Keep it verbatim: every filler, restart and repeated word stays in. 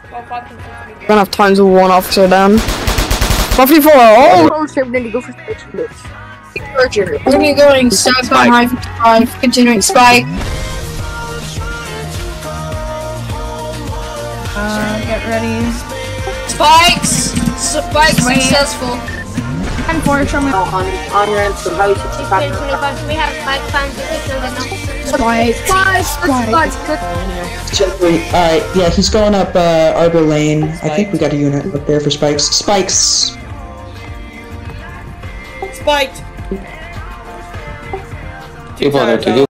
We're gonna have times of one officer down. one fifty-four, oh! Go for bitch. We're gonna be going southbound High fifty-five, continuing Spike. Uh, get ready. Spikes! Spikes successful. And for show me. On, on your end, so how you should take back. We have Spike fans. Spike. Spike. Spike. Alright, yeah, he's going up uh, Arbor Lane. I think we got a unit up there for spikes. Spikes! Spiked! Two times out.